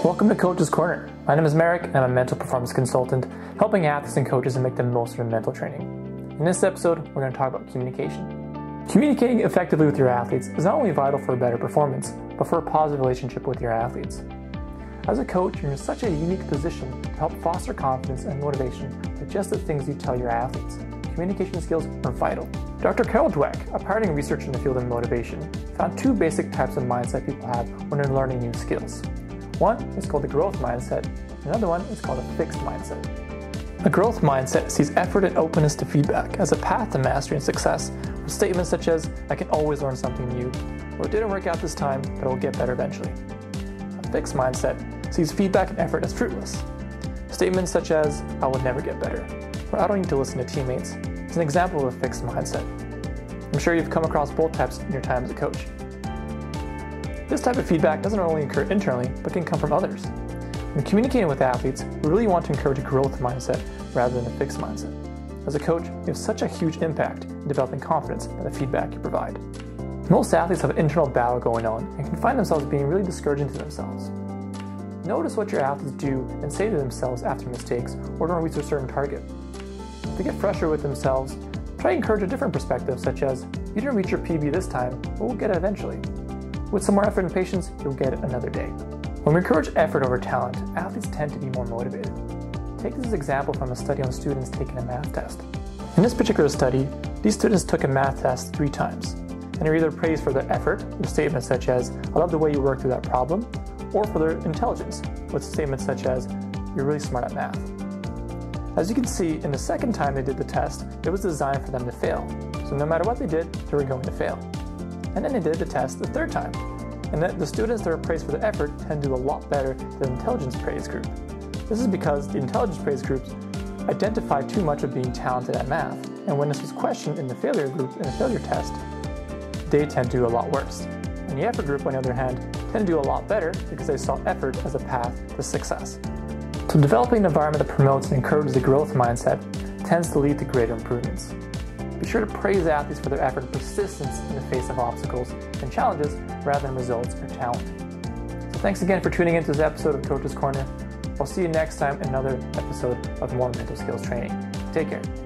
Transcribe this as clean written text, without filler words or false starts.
Welcome to Coach's Corner. My name is Marek and I'm a mental performance consultant, helping athletes and coaches to make the most of their mental training. In this episode, we're going to talk about communication. Communicating effectively with your athletes is not only vital for a better performance, but for a positive relationship with your athletes. As a coach, you're in such a unique position to help foster confidence and motivation by just the things you tell your athletes. Communication skills are vital. Dr. Dweck, a pioneering researcher in the field of motivation, found two basic types of mindset people have when they're learning new skills. One is called the growth mindset, and another one is called a fixed mindset. A growth mindset sees effort and openness to feedback as a path to mastery and success, with statements such as, "I can always learn something new," or "It didn't work out this time, but it will get better eventually." A fixed mindset sees feedback and effort as fruitless. Statements such as, "I will never get better," or "I don't need to listen to teammates," is an example of a fixed mindset. I'm sure you've come across both types in your time as a coach. This type of feedback doesn't only occur internally, but can come from others. When communicating with athletes, we really want to encourage a growth mindset rather than a fixed mindset. As a coach, you have such a huge impact in developing confidence by the feedback you provide. Most athletes have an internal battle going on and can find themselves being really discouraging to themselves. Notice what your athletes do and say to themselves after mistakes or don't reach a certain target. If they get frustrated with themselves, try to encourage a different perspective, such as, "You didn't reach your PB this time, but we'll get it eventually. With some more effort and patience, you'll get it another day." When we encourage effort over talent, athletes tend to be more motivated. Take this example from a study on students taking a math test. In this particular study, these students took a math test 3 times, and they were either praised for their effort, with statements such as, "I love the way you worked through that problem," or for their intelligence, with statements such as, "You're really smart at math." As you can see, in the second time they did the test, it was designed for them to fail. So no matter what they did, they were going to fail. And then they did the test the third time. And the students that were praised for their effort tend to do a lot better than the intelligence praise group. This is because the intelligence praise groups identified too much of being talented at math. And when this was questioned in the failure group, in the failure test, they tend to do a lot worse. And the effort group, on the other hand, tend to do a lot better because they saw effort as a path to success. So developing an environment that promotes and encourages the growth mindset tends to lead to greater improvements. Be sure to praise athletes for their effort and persistence in the face of obstacles and challenges rather than results or talent. So thanks again for tuning into this episode of Coach's Corner. I'll see you next time in another episode of more mental skills training. Take care.